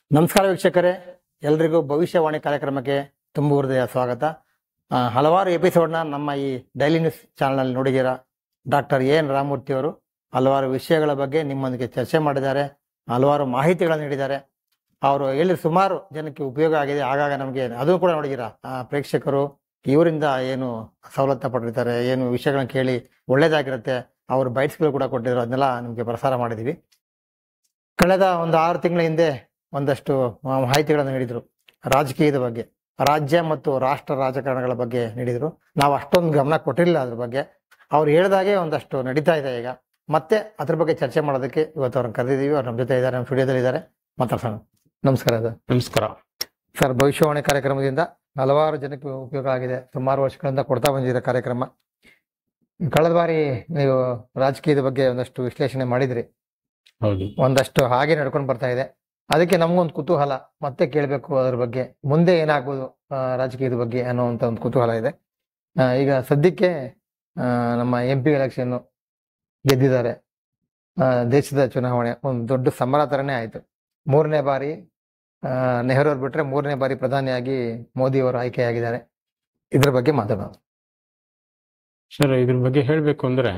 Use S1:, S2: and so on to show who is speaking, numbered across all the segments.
S1: ನಮಸ್ಕಾರ ವೀಕ್ಷಕರೇ, ಎಲ್ರಿಗೂ ಭವಿಷ್ಯವಾಣಿ ಕಾರ್ಯಕ್ರಮಕ್ಕೆ ತುಂಬ ಹೃದಯ ಸ್ವಾಗತ. ಹಲವಾರು ಎಪಿಸೋಡ್ನ ನಮ್ಮ ಈ ಡೈಲಿ ನ್ಯೂಸ್ ಚಾನಲ್ನಲ್ಲಿ ನೋಡಿದ್ದೀರಾ. ಡಾಕ್ಟರ್ ಎನ್ ರಾಮಮೂರ್ತಿ ಅವರು ಹಲವಾರು ವಿಷಯಗಳ ಬಗ್ಗೆ ನಿಮ್ಮೊಂದಿಗೆ ಚರ್ಚೆ ಮಾಡಿದ್ದಾರೆ, ಹಲವಾರು ಮಾಹಿತಿಗಳನ್ನು ನೀಡಿದ್ದಾರೆ. ಅವರು ಹೇಳಿ ಸುಮಾರು ಜನಕ್ಕೆ ಉಪಯೋಗ ಆಗಿದೆ. ಆಗಾಗ ನಮಗೆ ಅದು ಕೂಡ ನೋಡಿದ್ದೀರಾ, ಪ್ರೇಕ್ಷಕರು ಇವರಿಂದ ಏನು ಸವಲತ್ತು ಪಟ್ಟಿರ್ತಾರೆ, ಏನು ವಿಷಯಗಳನ್ನ ಕೇಳಿ ಒಳ್ಳೇದಾಗಿರುತ್ತೆ, ಅವರು ಬೈಟ್ಸ್ಗಳು ಕೂಡ ಕೊಟ್ಟಿದ್ರು, ಅದನ್ನೆಲ್ಲ ನಿಮಗೆ ಪ್ರಸಾರ ಮಾಡಿದ್ದೀವಿ. ಕಳೆದ ಒಂದು 6 ತಿಂಗಳ ಹಿಂದೆ ಒಂದಷ್ಟು ಮಾಹಿತಿಗಳನ್ನು ನೀಡಿದರು. ರಾಜಕೀಯದ ಬಗ್ಗೆ, ರಾಜ್ಯ ಮತ್ತು ರಾಷ್ಟ್ರ ರಾಜಕಾರಣಗಳ ಬಗ್ಗೆ ನೀಡಿದರು. ನಾವು ಅಷ್ಟೊಂದು ಗಮನ ಕೊಟ್ಟಿರಲಿಲ್ಲ ಅದ್ರ ಬಗ್ಗೆ. ಅವ್ರು ಹೇಳಿದಾಗೆ ಒಂದಷ್ಟು ನಡೀತಾ ಇದೆ. ಈಗ ಮತ್ತೆ ಅದ್ರ ಬಗ್ಗೆ ಚರ್ಚೆ ಮಾಡೋದಕ್ಕೆ ಇವತ್ತು ಅವ್ರನ್ನ ಕರೆದಿದ್ದೀವಿ. ಅವ್ರು ನಮ್ಮ ಜೊತೆ ಇದ್ದಾರೆ, ನಮ್ಮ ಸ್ಟುಡಿಯೋದಲ್ಲಿ ಇದ್ದಾರೆ. ಮಾತಾಡ್ಸೋಣ. ನಮಸ್ಕಾರ ಸರ್.
S2: ನಮಸ್ಕಾರ
S1: ಸರ್, ಭವಿಷ್ಯವಾಣಿ ಕಾರ್ಯಕ್ರಮದಿಂದ ಹಲವಾರು ಜನಕ್ಕೆ ಉಪಯೋಗ ಆಗಿದೆ. ಸುಮಾರು ವರ್ಷಗಳಿಂದ ಕೊಡ್ತಾ ಬಂದಿರೋ ಕಾರ್ಯಕ್ರಮ. ಕಳೆದ ಬಾರಿ ನೀವು ರಾಜಕೀಯದ ಬಗ್ಗೆ ಒಂದಷ್ಟು ವಿಶ್ಲೇಷಣೆ ಮಾಡಿದ್ರಿ.
S2: ಹೌದು,
S1: ಒಂದಷ್ಟು ಹಾಗೆ ನಡ್ಕೊಂಡು ಬರ್ತಾ ಇದೆ. ಅದಕ್ಕೆ ನಮಗೊಂದು ಕುತೂಹಲ, ಮತ್ತೆ ಕೇಳಬೇಕು ಅದ್ರ ಬಗ್ಗೆ, ಮುಂದೆ ಏನಾಗ್ಬೋದು ರಾಜಕೀಯದ ಬಗ್ಗೆ ಅನ್ನೋವಂಥ ಒಂದು ಕುತೂಹಲ ಇದೆ. ಈಗ ಸದ್ಯಕ್ಕೆ ನಮ್ಮ MP ಎಲೆಕ್ಷನ್ ಗೆದ್ದಿದ್ದಾರೆ. ದೇಶದ ಚುನಾವಣೆ ಒಂದು ದೊಡ್ಡ ಸಮರ ಥರನೇ ಆಯಿತು. 3ನೇ ಬಾರಿ ನೆಹರು ಅವ್ರು ಬಿಟ್ಟರೆ 3ನೇ ಬಾರಿ ಪ್ರಧಾನಿಯಾಗಿ ಮೋದಿ ಅವರು ಆಯ್ಕೆಯಾಗಿದ್ದಾರೆ. ಇದ್ರ ಬಗ್ಗೆ ಮಾತಾಡೋಣ
S2: ಸರ್. ಇದ್ರ ಬಗ್ಗೆ ಹೇಳಬೇಕು ಅಂದರೆ,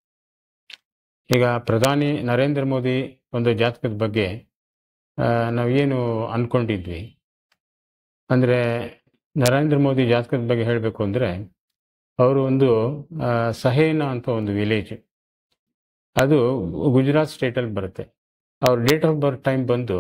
S2: ಈಗ ಪ್ರಧಾನಿ ನರೇಂದ್ರ ಮೋದಿ ಒಂದು ಜಾತಕದ ಬಗ್ಗೆ ನಾವೇನು ಅಂದ್ಕೊಂಡಿದ್ವಿ ಅಂದರೆ, ನರೇಂದ್ರ ಮೋದಿ ಜಾತಕದ ಬಗ್ಗೆ ಹೇಳಬೇಕು ಅಂದರೆ, ಅವರು ಒಂದು ಸಹೇನಾ ಅಂತ ಒಂದು ವಿಲೇಜ್, ಅದು ಗುಜರಾತ್ ಸ್ಟೇಟಲ್ಲಿ ಬರುತ್ತೆ. ಅವ್ರ ಡೇಟ್ ಆಫ್ ಬರ್ತ್ ಟೈಮ್ ಬಂದು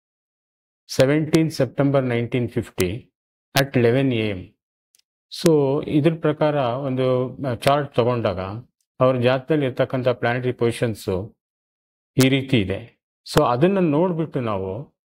S2: 17 ಸೆಪ್ಟೆಂಬರ್ 1950 at 11 AM. ಸೊ ಇದ್ರ ಪ್ರಕಾರ ಒಂದು ಚಾರ್ಟ್ ತಗೊಂಡಾಗ ಅವ್ರ ಜಾತಕದಲ್ಲಿ ಇರ್ತಕ್ಕಂಥ ಪ್ಲಾನೆಟರಿ ಪೊಸಿಷನ್ಸು ಈ ರೀತಿ ಇದೆ. ಸೊ ಅದನ್ನು ನೋಡಿಬಿಟ್ಟು ನಾವು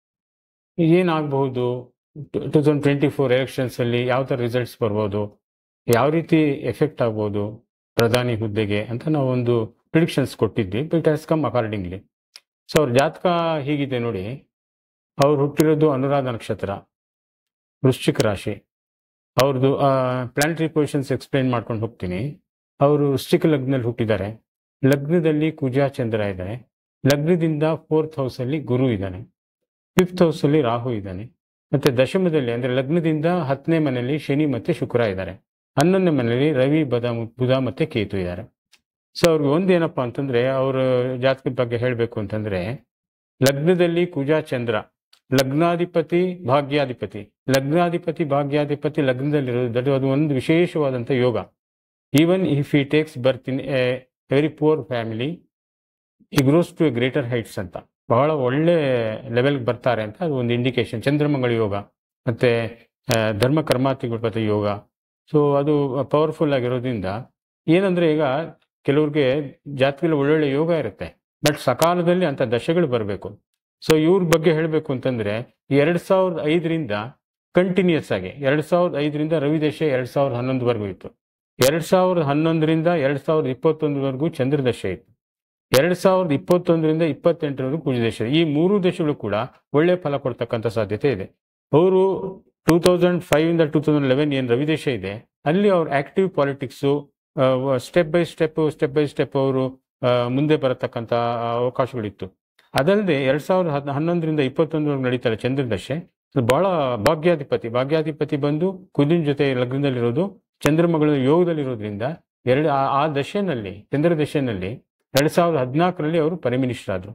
S2: ಏನಾಗಬಹುದು, 2024 ಎಲೆಕ್ಷನ್ಸಲ್ಲಿ ಯಾವ ಥರ ರಿಸಲ್ಟ್ಸ್ ಬರ್ಬೋದು, ಯಾವ ರೀತಿ ಎಫೆಕ್ಟ್ ಆಗ್ಬೋದು ಪ್ರಧಾನಿ ಹುದ್ದೆಗೆ ಅಂತ ನಾವು ಒಂದು ಪ್ರಿಡಿಕ್ಷನ್ಸ್ ಕೊಟ್ಟಿದ್ವಿ. It has come accordingly. So ಅವ್ರ ಜಾತಕ ಹೀಗಿದೆ ನೋಡಿ. ಅವ್ರು ಹುಟ್ಟಿರೋದು ಅನುರಾಧ ನಕ್ಷತ್ರ, ವೃಶ್ಚಿಕ ರಾಶಿ. ಅವ್ರದ್ದು ಪ್ಲಾನೆಟರಿ ಪೊಸಿಷನ್ಸ್ ಎಕ್ಸ್ಪ್ಲೈನ್ ಮಾಡ್ಕೊಂಡು ಹೋಗ್ತೀನಿ. ಅವರು ವೃಶ್ಚಿಕ ಲಗ್ನಲ್ಲಿ ಹುಟ್ಟಿದ್ದಾರೆ. ಲಗ್ನದಲ್ಲಿ ಕುಜ ಚಂದ್ರ ಇದ್ದಾರೆ. ಲಗ್ನದಿಂದ 4th ಹೌಸಲ್ಲಿ ಗುರು ಇದ್ದಾನೆ, 5th ಹೌಸಲ್ಲಿ ರಾಹು ಇದ್ದಾನೆ, ಮತ್ತು ದಶಮದಲ್ಲಿ ಅಂದರೆ ಲಗ್ನದಿಂದ 10ನೇ ಮನೆಯಲ್ಲಿ ಶನಿ ಮತ್ತು ಶುಕ್ರ ಇದ್ದಾರೆ. 11ನೇ ಮನೆಯಲ್ಲಿ ರವಿ, ಬುಧ ಮತ್ತು ಕೇತು ಇದ್ದಾರೆ. ಸೊ ಅವ್ರಿಗೆ ಒಂದೇನಪ್ಪ ಅಂತಂದರೆ, ಅವ್ರ ಜಾತಕದ ಬಗ್ಗೆ ಹೇಳಬೇಕು ಅಂತಂದರೆ, ಲಗ್ನದಲ್ಲಿ ಕುಜ ಚಂದ್ರ, ಲಗ್ನಾಧಿಪತಿ ಭಾಗ್ಯಾಧಿಪತಿ, ಭಾಗ್ಯಾಧಿಪತಿ ಲಗ್ನದಲ್ಲಿರೋದು ಅದು ಒಂದು ವಿಶೇಷವಾದಂಥ ಯೋಗ. Even if he takes birth in a very poor family, he grows to a greater heights ಅಂತ, ಬಹಳ ಒಳ್ಳೆ ಲೆವೆಲ್ಗೆ ಬರ್ತಾರೆ ಅಂತ ಅದು ಒಂದು ಇಂಡಿಕೇಶನ್. ಚಂದ್ರಮಂಗಳ ಯೋಗ ಮತ್ತು ಧರ್ಮ ಕರ್ಮಾತಿಪತಿ ಯೋಗ. ಸೊ ಅದು ಪವರ್ಫುಲ್ ಆಗಿರೋದ್ರಿಂದ ಏನಂದರೆ, ಈಗ ಕೆಲವ್ರಿಗೆ ಜಾತಕದಲ್ಲಿ ಒಳ್ಳೊಳ್ಳೆ ಯೋಗ ಇರುತ್ತೆ, ಬಟ್ ಸಕಾಲದಲ್ಲಿ ಅಂಥ ದಶೆಗಳು ಬರಬೇಕು. ಸೊ ಇವ್ರ ಬಗ್ಗೆ ಹೇಳಬೇಕು ಅಂತಂದರೆ, 2005ರಿಂದ ಕಂಟಿನ್ಯೂಸ್ ಆಗಿ 2005ರಿಂದ ರವಿ ದಶೆ 2011ವರೆಗೂ ಇತ್ತು. 2011ರಿಂದ 2021ವರೆಗೂ ಚಂದ್ರ ದಶೆ ಇತ್ತು. 2021ರಿಂದ 28ರವರೆಗೂ ಕುಜ ದಶೆ. ಈ 3 ದಶೆಗಳು ಕೂಡ ಒಳ್ಳೆ ಫಲ ಕೊಡ್ತಕ್ಕಂಥ ಸಾಧ್ಯತೆ ಇದೆ. ಅವರು 2005ಇಂದ 2011 ಏನು ರವಿ ದಶೆ ಇದೆ, ಅಲ್ಲಿ ಅವ್ರ active politics step by step ಅವರು ಮುಂದೆ ಬರತಕ್ಕಂಥ ಅವಕಾಶಗಳಿತ್ತು. ಅದಲ್ಲದೆ 2011ರಿಂದ 2021ವರೆಗೂ ನಡೀತಾರೆ ಚಂದ್ರ ದಶೆ. ಭಾಳ ಭಾಗ್ಯಾಧಿಪತಿ ಬಂದು ಕುದಿನ ಜೊತೆ ಲಗ್ನದಲ್ಲಿರೋದು, ಚಂದ್ರಮಗಳ ಯೋಗದಲ್ಲಿರೋದ್ರಿಂದ ಆ ದಶೆನಲ್ಲಿ, ಚಂದ್ರ ದಶೆನಲ್ಲಿ 2014ರಲ್ಲಿ ಅವರು ಪ್ರೈಮ್ ಮಿನಿಸ್ಟರ್ ಆದರು.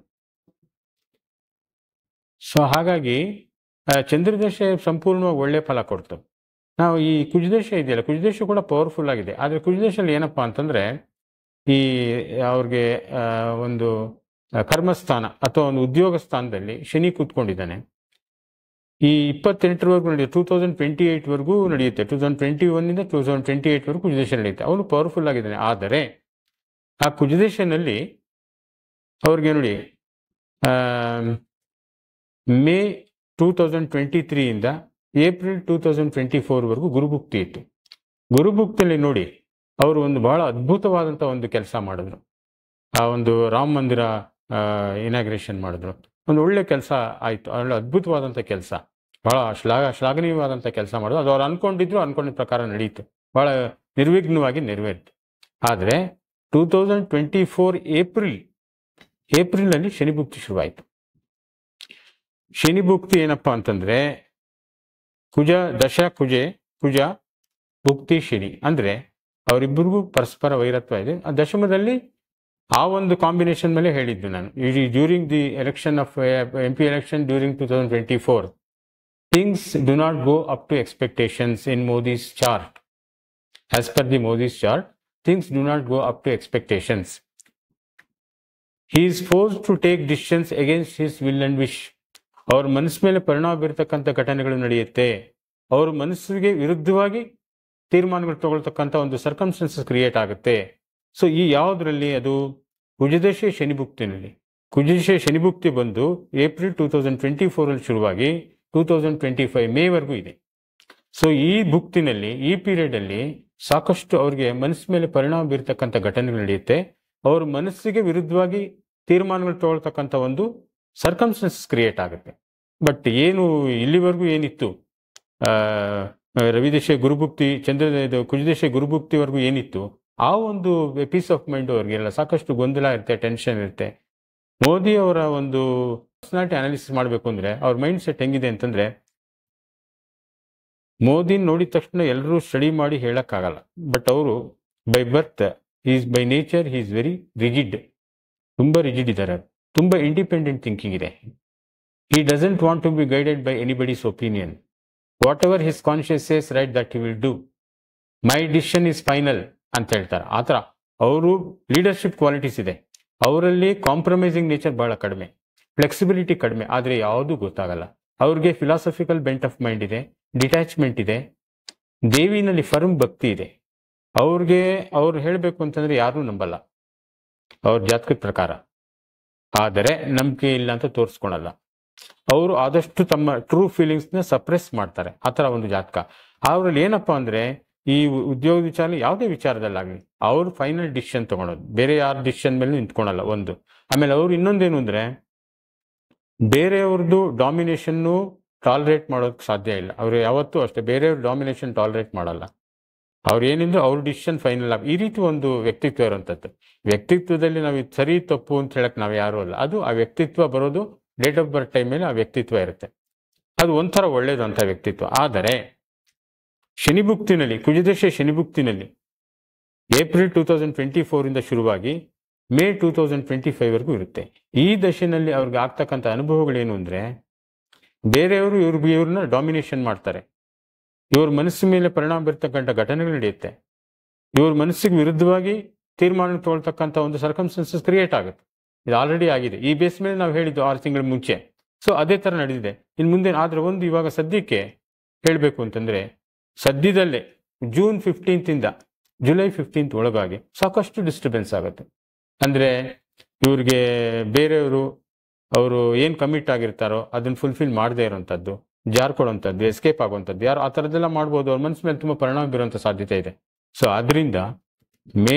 S2: ಸೊ ಹಾಗಾಗಿ ಚಂದ್ರದಶೆ ಸಂಪೂರ್ಣವಾಗಿ ಒಳ್ಳೆ ಫಲ ಕೊಡ್ತು. ನಾವು ಈ ಕುಜದಶ ಇದೆಯಲ್ಲ, ಕುಜದಶ ಕೂಡ ಪವರ್ಫುಲ್ ಆಗಿದೆ. ಆದರೆ ಕುಜದಶಲ್ಲಿ ಏನಪ್ಪ ಅಂತಂದರೆ, ಈ ಅವ್ರಿಗೆ ಒಂದು ಕರ್ಮಸ್ಥಾನ ಅಥವಾ ಒಂದು ಉದ್ಯೋಗ ಸ್ಥಾನದಲ್ಲಿ ಶನಿ ಕೂತ್ಕೊಂಡಿದ್ದಾನೆ. ಈ 28ರವರೆಗೂ ನಡೆಯುತ್ತೆ, 2028ವರೆಗೂ ನಡೆಯುತ್ತೆ. 2021ಇಂದ 2028ವರೆಗೂ ಕುಜದಶ ನಡೆಯುತ್ತೆ. ಅವನು ಪವರ್ಫುಲ್ ಆಗಿದ್ದಾನೆ. ಆದರೆ ಆ ಕುಜದಶನಲ್ಲಿ ಅವ್ರಿಗೆ ನೋಡಿ, ಮೇ 2023ಇಂದ ಏಪ್ರಿಲ್ 2024ವರೆಗೂ ಗುರುಭುಕ್ತಿ ಇತ್ತು. ಗುರುಭುಕ್ತಿಯಲ್ಲಿ ನೋಡಿ, ಅವರು ಒಂದು ಬಹಳ ಅದ್ಭುತವಾದಂಥ ಒಂದು ಕೆಲಸ ಮಾಡಿದ್ರು. ಆ ಒಂದು ರಾಮ ಮಂದಿರ ಇನಾಗ್ರೇಷನ್ ಮಾಡಿದ್ರು. ಒಂದು ಒಳ್ಳೆ ಕೆಲಸ ಆಯಿತು, ಒಳ್ಳೆ ಅದ್ಭುತವಾದಂಥ ಕೆಲಸ, ಭಾಳ ಶ್ಲಾಘನೀಯವಾದಂಥ ಕೆಲಸ ಮಾಡಿದ್ರು. ಅದು ಅವ್ರು ಅಂದ್ಕೊಂಡಿದ್ದ ಪ್ರಕಾರ ನಡೀತು, ಭಾಳ ನಿರ್ವಿಘ್ನವಾಗಿ ನೆರವೇರಿತು. ಆದರೆ 2024 ಏಪ್ರಿಲಲ್ಲಿ ಶನಿಭುಕ್ತಿ ಶುರುವಾಯಿತು. ಶನಿ ಭುಕ್ತಿ ಏನಪ್ಪಾ ಅಂತಂದ್ರೆ ಕುಜ ದಶ ಕುಜ ಭುಕ್ತಿ ಶನಿ ಅಂದ್ರೆ ಅವರಿಬ್ಬರಿಗೂ ಪರಸ್ಪರ ವೈರತ್ವ ಇದೆ. ಆ ದಶಮದಲ್ಲಿ ಆ ಒಂದು ಕಾಂಬಿನೇಷನ್ ಮೇಲೆ ಹೇಳಿದ್ದು ನಾನು. During the election of MP election during 2024 things do not go up to expectations in Modi's chart. As per the Modi's chart, things do not go up to expectations. He is forced to take decisions against his will and wish. ಅವ್ರ ಮನಸ್ಸು ಮೇಲೆ ಪರಿಣಾಮ ಬೀರತಕ್ಕಂಥ ಘಟನೆಗಳು ನಡೆಯುತ್ತೆ. ಅವ್ರ ಮನಸ್ಸಿಗೆ ವಿರುದ್ಧವಾಗಿ ತೀರ್ಮಾನಗಳು ತಗೊಳ್ತಕ್ಕಂಥ ಒಂದು ಸರ್ಕಮ್ಸ್ಟೆನ್ಸಸ್ ಕ್ರಿಯೇಟ್ ಆಗುತ್ತೆ. ಸೊ ಈ ಯಾವುದರಲ್ಲಿ ಅದು ಕುಜದಶೆ ಶನಿಭುಕ್ತಿನಲ್ಲಿ. ಕುಜದಶೆ ಶನಿಭುಕ್ತಿ ಬಂದು ಏಪ್ರಿಲ್ 2024 ಶುರುವಾಗಿ 2025 ಮೇವರೆಗೂ ಇದೆ. ಸೊ ಈ ಭುಕ್ತಿನಲ್ಲಿ ಈ ಪೀರಿಯಡ್ ಅಲ್ಲಿ ಸಾಕಷ್ಟು ಅವ್ರಿಗೆ ಮನಸ್ಸು ಮೇಲೆ ಪರಿಣಾಮ ಬೀರತಕ್ಕಂಥ ಘಟನೆಗಳು ನಡೆಯುತ್ತೆ. ಅವ್ರ ಮನಸ್ಸಿಗೆ ವಿರುದ್ಧವಾಗಿ ತೀರ್ಮಾನಗಳು ತಗೊಳ್ತಕ್ಕಂಥ ಒಂದು ಸರ್ಕಮ್ಸ್ಟೆನ್ಸಸ್ ಕ್ರಿಯೇಟ್ ಆಗುತ್ತೆ. ಬಟ್ ಏನು ಇಲ್ಲಿವರೆಗೂ ಏನಿತ್ತು ರವಿದಶೆ ಗುರುಭುಕ್ತಿ ಕುಜದಶೆ ಗುರುಭುಕ್ತಿವರೆಗೂ ಏನಿತ್ತು ಆ ಒಂದು ಪೀಸ್ ಆಫ್ ಮೈಂಡ್ ಅವ್ರಿಗೆಲ್ಲ ಸಾಕಷ್ಟು ಗೊಂದಲ ಇರುತ್ತೆ, ಟೆನ್ಷನ್ ಇರುತ್ತೆ. ಮೋದಿ ಅವರ ಒಂದು ಪರ್ಸನಾಲಿಟಿ ಅನಾಲಿಸಿಸ್ ಮಾಡಬೇಕು ಅಂದ್ರೆ ಅವ್ರ ಮೈಂಡ್ ಸೆಟ್ ಹೆಂಗಿದೆ ಅಂತಂದ್ರೆ, ಮೋದಿ ನೋಡಿದ ತಕ್ಷಣ ಎಲ್ಲರೂ ಸ್ಟಡಿ ಮಾಡಿ ಹೇಳಕ್ಕಾಗಲ್ಲ. ಬಟ್ ಅವರು by birth by nature is very rigid, ತುಂಬಾ ರಿಜಿಡ್ ಇದ್ದಾರೆ. ತುಂಬಾ ಇಂಡಿಪೆಂಡೆಂಟ್ ಥಿಂಕಿಂಗ್ ಇದೆ. He doesn't want to be guided by anybody's opinion. Whatever his conscience says, right, that he will do. My decision is final ಅಂತ ಹೇಳ್ತಾರೆ. ಆ ಥರ ಅವರು leadership qualities ಇದೆ. ಅವರಲ್ಲಿ ಕಾಂಪ್ರಮೈಸಿಂಗ್ ನೇಚರ್ ಬಹಳ ಕಡಿಮೆ, ಫ್ಲೆಕ್ಸಿಬಿಲಿಟಿ ಕಡಿಮೆ. ಆದರೆ ಯಾವುದೂ ಗೊತ್ತಾಗಲ್ಲ. ಅವ್ರಿಗೆ ಫಿಲಾಸಫಿಕಲ್ ಬೆಂಟ್ ಆಫ್ ಮೈಂಡ್ ಇದೆ, ಡಿಟ್ಯಾಚ್ಮೆಂಟ್ ಇದೆ, ದೇವಿನಲ್ಲಿ ಫರ್ಮ್ ಭಕ್ತಿ ಇದೆ. ಅವ್ರು ಹೇಳಬೇಕು ಅಂತಂದ್ರೆ ಯಾರೂ ನಂಬಲ್ಲ ಅವ್ರ ಜಾತಕದ ಪ್ರಕಾರ. ಆದರೆ ನಂಬಿಕೆ ಇಲ್ಲ ಅಂತ ತೋರಿಸ್ಕೊಳಲ್ಲ. ಅವರು ಆದಷ್ಟು ತಮ್ಮ ಟ್ರೂ ಫೀಲಿಂಗ್ಸ್ನ ಸಪ್ರೆಸ್ ಮಾಡ್ತಾರೆ. ಆ ಥರ ಒಂದು ಜಾತಕ. ಅವರಲ್ಲಿ ಏನಪ್ಪಾ ಅಂದ್ರೆ ಈ ಉದ್ಯೋಗ ವಿಚಾರ ಯಾವುದೇ ವಿಚಾರದಲ್ಲಾಗಲಿ ಅವ್ರು ಫೈನಲ್ ಡಿಸಿಷನ್ ತಗೊಳೋದು, ಬೇರೆ ಯಾರ ಡಿಸಿಷನ್ ಮೇಲೆ ನಿಂತ್ಕೊಳಲ್ಲ ಒಂದು. ಆಮೇಲೆ ಅವ್ರು ಇನ್ನೊಂದೇನು ಅಂದ್ರೆ ಬೇರೆಯವ್ರದ್ದು ಡಾಮಿನೇಷನ್ನು ಟಾಲರೇಟ್ ಮಾಡೋದಕ್ಕೆ ಸಾಧ್ಯ ಇಲ್ಲ. ಅವ್ರು ಯಾವತ್ತೂ ಅಷ್ಟೇ ಬೇರೆಯವ್ರ ಡಾಮಿನೇಷನ್ ಟಾಲರೇಟ್ ಮಾಡಲ್ಲ. ಅವ್ರು ಏನಿದ್ರು ಅವ್ರ ಡಿಸಿಷನ್ ಫೈನಲ್ ಆಗಿ. ಈ ರೀತಿ ಒಂದು ವ್ಯಕ್ತಿತ್ವ ಇರುವಂಥದ್ದು. ವ್ಯಕ್ತಿತ್ವದಲ್ಲಿ ನಾವು ಇದು ಸರಿ ತಪ್ಪು ಅಂತ ಹೇಳಕ್ ನಾವು ಯಾರು ಅಲ್ಲ. ಅದು ಆ ವ್ಯಕ್ತಿತ್ವ ಬರೋದು ಡೇಟ್ ಆಫ್ ಬರ್ತ್ ಟೈಮ್ ಮೇಲೆ ಆ ವ್ಯಕ್ತಿತ್ವ ಇರುತ್ತೆ. ಅದು ಒಂಥರ ಒಳ್ಳೇದು ಅಂತ ವ್ಯಕ್ತಿತ್ವ. ಆದರೆ ಶನಿಭುಕ್ತಿನಲ್ಲಿ ಕುಜದಶೆ ಶನಿಭುಕ್ತಿನಲ್ಲಿ ಏಪ್ರಿಲ್ 2024 ಶುರುವಾಗಿ ಮೇ 2025 ಇರುತ್ತೆ. ಈ ದಶೆನಲ್ಲಿ ಅವ್ರಿಗೆ ಆಗ್ತಕ್ಕಂಥ ಅನುಭವಗಳೇನು ಅಂದ್ರೆ ಬೇರೆಯವರು ಇವ್ರನ್ನ ಡಾಮಿನೇಷನ್ ಮಾಡ್ತಾರೆ. ಇವ್ರ ಮನಸ್ಸು ಮೇಲೆ ಪರಿಣಾಮ ಬೀರ್ತಕ್ಕಂಥ ಘಟನೆಗಳು ನಡೆಯುತ್ತೆ. ಇವ್ರ ಮನಸ್ಸಿಗೆ ವಿರುದ್ಧವಾಗಿ ತೀರ್ಮಾನ ತಗೊಳ್ತಕ್ಕಂಥ ಒಂದು ಸರ್ಕಮ್ಸ್ಟೆನ್ಸಸ್ ಕ್ರಿಯೇಟ್ ಆಗುತ್ತೆ. ಇದು ಆಲ್ರೆಡಿ ಆಗಿದೆ. ಈ ಬೇಸ್ ಮೇಲೆ ನಾವು ಹೇಳಿದ್ದು 6 ತಿಂಗಳ ಮುಂಚೆ. ಸೊ ಅದೇ ಥರ ನಡೆದಿದೆ. ಇನ್ನು ಮುಂದೆ ಆದ್ರೆ ಒಂದು ಇವಾಗ ಸದ್ಯಕ್ಕೆ ಹೇಳಬೇಕು ಅಂತಂದ್ರೆ ಸದ್ಯದಲ್ಲೇ ಜೂನ್ 15 ಜುಲೈ 15 ಒಳಗಾಗಿ ಸಾಕಷ್ಟು ಡಿಸ್ಟರ್ಬೆನ್ಸ್ ಆಗುತ್ತೆ. ಅಂದ್ರೆ ಇವ್ರಿಗೆ ಬೇರೆಯವರು ಅವರು ಏನು ಕಮಿಟ್ ಆಗಿರ್ತಾರೋ ಅದನ್ನ ಫುಲ್ಫಿಲ್ ಮಾಡದೇ ಇರೋಂಥದ್ದು, ಜಾರ್ಕೊಡೋಂಥದ್ದು, ಎಸ್ಕೇಪ್ ಆಗುವಂಥದ್ದು, ಯಾರು ಆ ಥರದ್ದೆಲ್ಲ ಮಾಡ್ಬೋದು. ಅವ್ರ ಮನಸ್ಸು ಮೇಲೆ ತುಂಬ ಪರಿಣಾಮ ಬೀರುವಂಥ ಸಾಧ್ಯತೆ ಇದೆ. ಸೊ ಅದರಿಂದ ಮೇ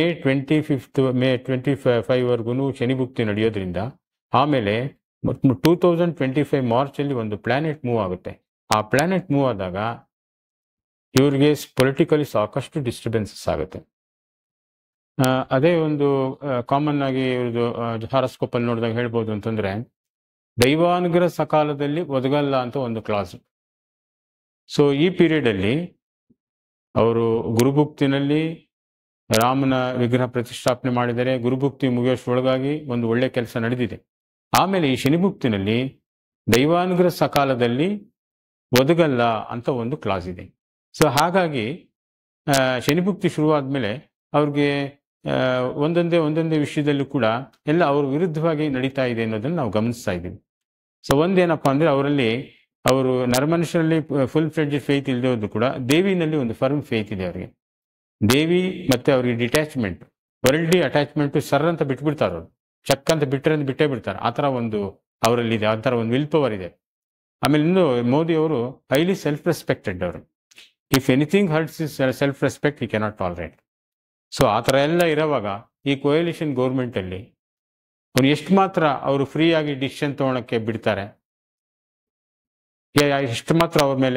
S2: 25 ಶನಿಭುಕ್ತಿ ನಡೆಯೋದ್ರಿಂದ ಆಮೇಲೆ 2025 ಮಾರ್ಚಲ್ಲಿ ಒಂದು ಪ್ಲಾನೆಟ್ ಮೂವ್ ಆಗುತ್ತೆ. ಆ ಪ್ಲಾನೆಟ್ ಮೂವ್ ಆದಾಗ ಇವ್ರಿಗೆ ಪೊಲಿಟಿಕಲಿ ಸಾಕಷ್ಟು ಡಿಸ್ಟರ್ಬೆನ್ಸಸ್ ಆಗುತ್ತೆ. ಅದೇ ಒಂದು ಕಾಮನ್ ಆಗಿ ಇವ್ರದ್ದು ಹಾರಸ್ಕೋಪ್ ಅಲ್ಲಿ ನೋಡಿದಾಗ ಹೇಳ್ಬೋದು ಅಂತಂದ್ರೆ ದೈವಾನುಗ್ರಹ ಸಕಾಲದಲ್ಲಿ ಒದಗಲ್ಲ ಅಂತ ಒಂದು ಕ್ಲಾಸ್. ಸೊ ಈ ಪೀರಿಯಡ್ ಅಲ್ಲಿ ಅವರು ಗುರುಭುಕ್ತಿನಲ್ಲಿ ರಾಮನ ವಿಗ್ರಹ ಪ್ರತಿಷ್ಠಾಪನೆ ಮಾಡಿದರೆ ಗುರುಭುಕ್ತಿ ಮುಗಿಯೋಷ್ಟೊಳಗಾಗಿ ಒಂದು ಒಳ್ಳೆ ಕೆಲಸ ನಡೆದಿದೆ. ಆಮೇಲೆ ಈ ಶನಿಭುಕ್ತಿನಲ್ಲಿ ದೈವಾನುಗ್ರಹ ಸಕಾಲದಲ್ಲಿ ಒದಗಲ್ಲ ಅಂತ ಒಂದು ಕ್ಲಾಸ್ ಇದೆ. ಸೊ ಹಾಗಾಗಿ ಶನಿಭುಕ್ತಿ ಶುರುವಾದ್ಮೇಲೆ ಅವ್ರಿಗೆ ಒಂದೊಂದೇ ವಿಷಯದಲ್ಲೂ ಕೂಡ ಎಲ್ಲ ಅವ್ರ ವಿರುದ್ಧವಾಗಿ ನಡೀತಾ ಇದೆ ಅನ್ನೋದನ್ನು ನಾವು ಗಮನಿಸ್ತಾ ಇದ್ದೀವಿ. ಸೊ ಒಂದೇನಪ್ಪ ಅಂದ್ರೆ ಅವರು ನರಮನುಷ್ಯರಲ್ಲಿ ಫುಲ್ ಫ್ಲೆಡ್ಜ್ ಫೇತ್ ಇಲ್ಲದೆ ಹೋದ್ರು ಕೂಡ ದೇವಿನಲ್ಲಿ ಒಂದು ಫರ್ಮ್ ಫೇತ್ ಇದೆ ಅವರಿಗೆ. ದೇವಿ ಮತ್ತೆ ಅವ್ರಿಗೆ ಡಿಟ್ಯಾಚ್ಮೆಂಟ್, ವರ್ಲ್ಡ್ಲಿ ಅಟ್ಯಾಚ್ಮೆಂಟ್ ಸರ್ ಅಂತ ಬಿಟ್ಬಿಡ್ತಾರೆ. ಅವರು ಚಕ್ ಅಂತ ಬಿಟ್ಟೇ ಬಿಡ್ತಾರೆ. ಆ ಥರ ಒಂದು ಅವರಲ್ಲಿ ಇದೆ, ಆ ಥರ ಒಂದು ವಿಲ್ ಪವರ್ ಇದೆ. ಆಮೇಲೆ ಇನ್ನು ಮೋದಿ ಅವರು ಹೈಲಿ ಸೆಲ್ಫ್ ರೆಸ್ಪೆಕ್ಟೆಡ್ ಅವರು. If anything hurts his self respect he cannot tolerate. So ಆ ಥರ ಎಲ್ಲ ಇರೋವಾಗ ಈ ಕೊಯಲಿಷನ್ ಗೌರ್ಮೆಂಟ್ ಅಲ್ಲಿ ಅವ್ರು ಎಷ್ಟು ಮಾತ್ರ ಅವರು ಫ್ರೀ ಆಗಿ ಡಿಸಿಷನ್ ತಗೊಳಕ್ಕೆ ಬಿಡ್ತಾರೆ, ಎಷ್ಟು ಮಾತ್ರ ಅವ್ರ ಮೇಲೆ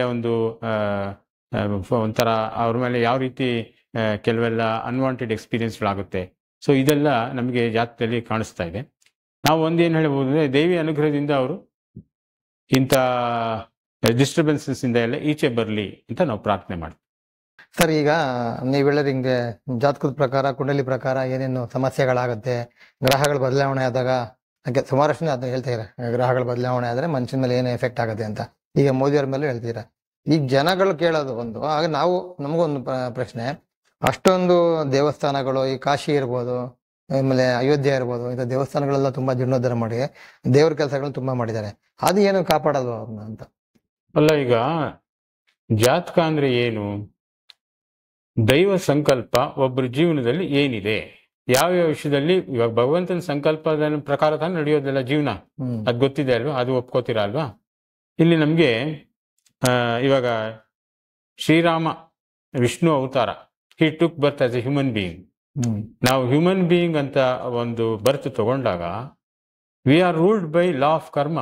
S2: ಒಂಥರ ಅವ್ರ ಮೇಲೆ ಯಾವ ರೀತಿ ಕೆಲವೆಲ್ಲ ಅನ್ವಾಂಟೆಡ್ ಎಕ್ಸ್ಪೀರಿಯನ್ಸ್ಗಳಾಗುತ್ತೆ. ಸೊ ಇದೆಲ್ಲ ನಮಗೆ ಜಾತಕದಲ್ಲಿ ಕಾಣಿಸ್ತಾ ಇದೆ. ನಾವು ಒಂದೇನು ಹೇಳ್ಬೋದು ಅಂದರೆ ದೇವಿ ಅನುಗ್ರಹದಿಂದ ಅವರು ಇಂಥ ಡಿಸ್ಟರ್ಬೆನ್ಸಸ್ ಇಂದ ಎಲ್ಲ ಈಚೆ ಬರಲಿ ಅಂತ ನಾವು ಪ್ರಾರ್ಥನೆ ಮಾಡ್ತೀವಿ.
S1: ಸರ್, ಈಗ ನೀವು ಹೇಳಿದ್ರೆ ಹಿಂಗೆ ಜಾತಕದ ಪ್ರಕಾರ, ಕುಂಡಲಿ ಪ್ರಕಾರ ಏನೇನು ಸಮಸ್ಯೆಗಳಾಗುತ್ತೆ, ಗ್ರಹಗಳ ಬದಲಾವಣೆ ಆದಾಗ, ಹಾಗೆ ಸುಮಾರಷ್ಟು ಅದನ್ನ ಹೇಳ್ತೀರಾ, ಗ್ರಹಗಳ ಬದಲಾವಣೆ ಆದ್ರೆ ಮನುಷ್ಯನ ಮೇಲೆ ಏನು ಎಫೆಕ್ಟ್ ಆಗುತ್ತೆ ಅಂತ. ಈಗ ಮೋದಿಯವ್ರ ಮೇಲೆ ಹೇಳ್ತೀರಾ. ಈಗ ಜನಗಳು ಕೇಳೋದು ಒಂದು, ಆಗ ನಾವು ನಮಗೊಂದು ಪ್ರಶ್ನೆ, ಅಷ್ಟೊಂದು ದೇವಸ್ಥಾನಗಳು, ಈ ಕಾಶಿ ಇರ್ಬೋದು, ಆಮೇಲೆ ಅಯೋಧ್ಯೆ ಇರ್ಬೋದು, ಇಂಥ ದೇವಸ್ಥಾನಗಳೆಲ್ಲ ತುಂಬಾ ಜೀರ್ಣೋದ್ಧಾರ ಮಾಡಿ ದೇವ್ರ ಕೆಲಸಗಳನ್ನ ತುಂಬಾ ಮಾಡಿದ್ದಾರೆ, ಅದು ಏನು ಕಾಪಾಡೋದು ಅವ್ರನ್ನ ಅಂತ.
S2: ಅಲ್ಲ, ಈಗ ಜಾತಕ ಅಂದ್ರೆ ಏನು? ದೈವ ಸಂಕಲ್ಪ ಒಬ್ಬರ ಜೀವನದಲ್ಲಿ ಏನಿದೆ, ಯಾವ್ಯಾವ ವಿಷಯದಲ್ಲಿ, ಇವಾಗ ಭಗವಂತನ ಸಂಕಲ್ಪದ ಪ್ರಕಾರ ತಾನೇ ನಡೆಯೋದೆಲ್ಲ ಜೀವನ, ಅದು ಗೊತ್ತಿದೆ ಅಲ್ವಾ, ಅದು ಒಪ್ಕೋತೀರಾ ಅಲ್ವಾ? ಇಲ್ಲಿ ನಮ್ಗೆ ಇವಾಗ ಶ್ರೀರಾಮ ವಿಷ್ಣು ಅವತಾರ, he took birth as a human being. ನಾವು ಹ್ಯೂಮನ್ ಬೀಯಿಂಗ್ ಅಂತ ಒಂದು ಬರ್ತ್ ತಗೊಂಡಾಗ we are ruled by law of karma.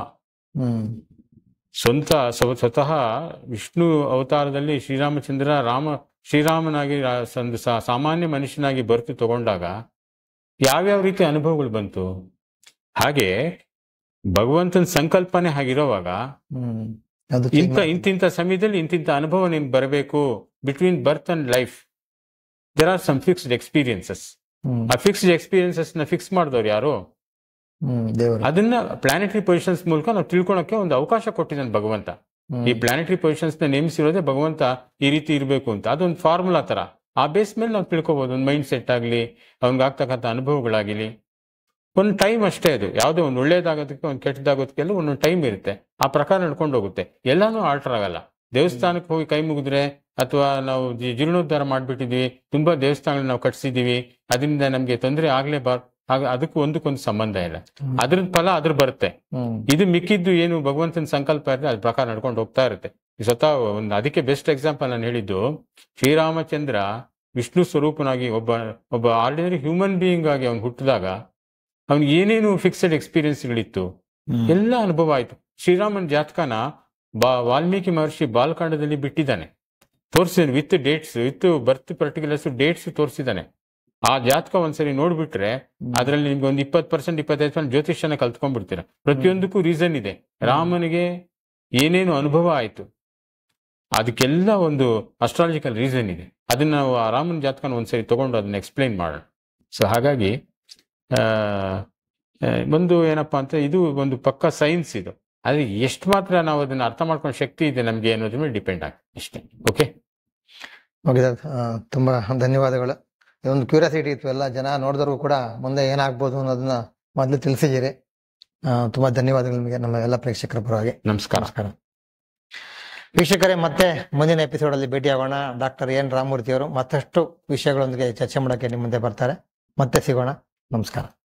S2: ಸ್ವತಃ ವಿಷ್ಣು ಅವತಾರದಲ್ಲಿ ಶ್ರೀರಾಮಚಂದ್ರ ಶ್ರೀರಾಮನಾಗಿ ಒಂದು ಸಾಮಾನ್ಯ ಮನುಷ್ಯನಾಗಿ ಬರ್ತು ತಗೊಂಡಾಗ ಯಾವ್ಯಾವ ರೀತಿ ಅನುಭವಗಳು ಬಂತು. ಹಾಗೆ ಭಗವಂತನ ಸಂಕಲ್ಪನೆ ಹಾಗಿರೋವಾಗ ಇಂತಿಂತ ಸಮಯದಲ್ಲಿ ಇಂತಿಂತ ಅನುಭವ ನಿಮ್ಗೆ ಬರಬೇಕು. Between birth and life there are some fixed experiences. ಆ ಫಿಕ್ಸ್ಡ್ ಎಕ್ಸ್ಪೀರಿಯನ್ಸಸ್ ನ ಫಿಕ್ಸ್ ಮಾಡಿದವ್ರು ಯಾರು? ಅದನ್ನ ಪ್ಲಾನೆಟರಿ ಪೊಸಿಷನ್ಸ್ ಮೂಲಕ ನಾವು ತಿಳ್ಕೊಳಕ್ಕೆ ಒಂದು ಅವಕಾಶ ಕೊಟ್ಟಿದ್ದಾನೆ ಭಗವಂತ. ಈ ಪ್ಲಾನೆಟರಿ ಪೊಸಿಷನ್ಸ್ ನ ನೇಮಿಸಿರೋದೇ ಭಗವಂತ, ಈ ರೀತಿ ಇರಬೇಕು ಅಂತ. ಅದೊಂದು ಫಾರ್ಮುಲಾ ತರ, ಆ ಬೇಸ್ ಮೇಲೆ ನಾವು ತಿಳ್ಕೊಬಹುದು. ಒಂದು ಮೈಂಡ್ ಸೆಟ್ ಆಗ್ಲಿ, ಅವ್ನಿಗಾಗ್ತಕ್ಕಂಥ ಅನುಭವಗಳಾಗಿಲಿ, ಒಂದು ಟೈಮ್ ಅಷ್ಟೇ. ಅದು ಯಾವುದೋ ಒಂದು ಒಳ್ಳೇದಾಗೋದಕ್ಕೆ, ಒಂದು ಕೆಟ್ಟದಾಗೋದಕ್ಕೆಲ್ಲ ಒಂದೊಂದು ಟೈಮ್ ಇರುತ್ತೆ. ಆ ಪ್ರಕಾರ ನಡ್ಕೊಂಡು ಹೋಗುತ್ತೆ. ಎಲ್ಲಾನು ಆಲ್ಟರ್ ಆಗಲ್ಲ. ದೇವಸ್ಥಾನಕ್ಕೆ ಹೋಗಿ ಕೈ ಮುಗಿದ್ರೆ, ಅಥವಾ ನಾವು ಜೀರ್ಣೋದ್ಧಾರ ಮಾಡ್ಬಿಟ್ಟಿದೀವಿ, ತುಂಬಾ ದೇವಸ್ಥಾನಗಳು ನಾವು ಕಟ್ಸಿದೀವಿ, ಅದರಿಂದ ನಮ್ಗೆ ತೊಂದರೆ ಆಗ್ಲೇಬಾರ್ದು, ಅದಕ್ಕೂ ಒಂದಕ್ಕೊಂದು ಸಂಬಂಧ ಇಲ್ಲ. ಅದ್ರ ಫಲ ಅದ್ರ ಬರುತ್ತೆ. ಇದು ಮಿಕ್ಕಿದ್ದು ಏನು ಭಗವಂತನ ಸಂಕಲ್ಪ ಇರುತ್ತೆ, ಅದ್ರ ಪ್ರಕಾರ ನಡ್ಕೊಂಡು ಹೋಗ್ತಾ ಇರುತ್ತೆ. ಸ್ವತಃ ಒಂದು ಅದಕ್ಕೆ ಬೆಸ್ಟ್ ಎಕ್ಸಾಂಪಲ್ ನಾನು ಹೇಳಿದ್ದು, ಶ್ರೀರಾಮಚಂದ್ರ ವಿಷ್ಣು ಸ್ವರೂಪನಾಗಿ ಒಬ್ಬ ಆರ್ಡಿನರಿ ಹ್ಯೂಮನ್ ಬೀಯಿಂಗ್ ಆಗಿ ಅವ್ನು ಹುಟ್ಟಿದಾಗ ಅವ್ನಿಗೆ ಏನೇನು ಫಿಕ್ಸೆಡ್ ಎಕ್ಸ್ಪೀರಿಯನ್ಸ್ಗಳಿತ್ತು, ಎಲ್ಲ ಅನುಭವ ಆಯ್ತು. ಶ್ರೀರಾಮನ ಜಾತಕನ ವಾಲ್ಮೀಕಿ ಮಹರ್ಷಿ ಬಾಲಕಾಂಡದಲ್ಲಿ ಬಿಟ್ಟಿದ್ದಾನೆ, ತೋರಿಸಿದ್ದಾನೆ. With dates, with birth particulars dates ತೋರಿಸಿದ್ದಾನೆ. ಆ ಜಾತಕ ಒಂದ್ಸರಿ ನೋಡ್ಬಿಟ್ರೆ ಅದ್ರಲ್ಲಿ ನಿಮ್ಗೆ ಒಂದು 20% 25% ಜ್ಯೋತಿಷ್ಯನ ಕಲ್ತ್ಕೊಂಡ್ಬಿಡ್ತೀರ. ಪ್ರತಿಯೊಂದಕ್ಕೂ ರೀಸನ್ ಇದೆ. ರಾಮನಿಗೆ ಏನೇನು ಅನುಭವ ಆಯ್ತು ಅದಕ್ಕೆಲ್ಲ ಒಂದು ಅಸ್ಟ್ರಾಲಜಿಕಲ್ ರೀಸನ್ ಇದೆ. ಅದನ್ನ ನಾವು ಆ ರಾಮನ ಜಾತಕನ ಒಂದ್ಸರಿ ತಗೊಂಡು ಅದನ್ನ ಎಕ್ಸ್ಪ್ಲೈನ್ ಮಾಡೋಣ. ಸೊ ಹಾಗಾಗಿ ಒಂದು ಏನಪ್ಪಾ ಅಂತ, ಇದು ಒಂದು ಪಕ್ಕ ಸೈನ್ಸ್ ಇದು. ಆದ್ರೆ ಎಷ್ಟು ಮಾತ್ರ ನಾವು ಅದನ್ನ ಅರ್ಥ ಮಾಡ್ಕೊಂಡು ಶಕ್ತಿ ಇದೆ ನಮ್ಗೆ ಅನ್ನೋದ್ರ ಮೇಲೆ ಡಿಪೆಂಡ್ ಆಗುತ್ತೆ ಅಷ್ಟೇ. ಓಕೆ
S1: ಸರ್, ತುಂಬಾ ಧನ್ಯವಾದಗಳು. ಇದೊಂದು ಕ್ಯೂರಿಯಾಸಿಟಿ ಇತ್ತು, ಎಲ್ಲ ಜನ ನೋಡಿದವ್ರಿಗೂ ಕೂಡ ಮುಂದೆ ಏನಾಗ್ಬೋದು ಅನ್ನೋದನ್ನ ಮೊದಲು ತಿಳಿಸಿದ್ದೀರಿ. ತುಂಬಾ ಧನ್ಯವಾದಗಳು ನಿಮಗೆ, ನಮ್ಮ ಎಲ್ಲ ಪ್ರೇಕ್ಷಕರ ಪರವಾಗಿ.
S2: ನಮಸ್ಕಾರ.
S1: ವೀಕ್ಷಕರೇ, ಮತ್ತೆ ಮುಂದಿನ ಎಪಿಸೋಡ್ ಅಲ್ಲಿ ಭೇಟಿಯಾಗೋಣ. ಡಾಕ್ಟರ್ ಎನ್ ರಾಮಮೂರ್ತಿ ಅವರು ಮತ್ತಷ್ಟು ವಿಷಯಗಳೊಂದಿಗೆ ಚರ್ಚೆ ಮಾಡೋಕೆ ನಿಮ್ಮ ಮುಂದೆ ಬರ್ತಾರೆ. ಮತ್ತೆ ಸಿಗೋಣ. ನಮಸ್ಕಾರ.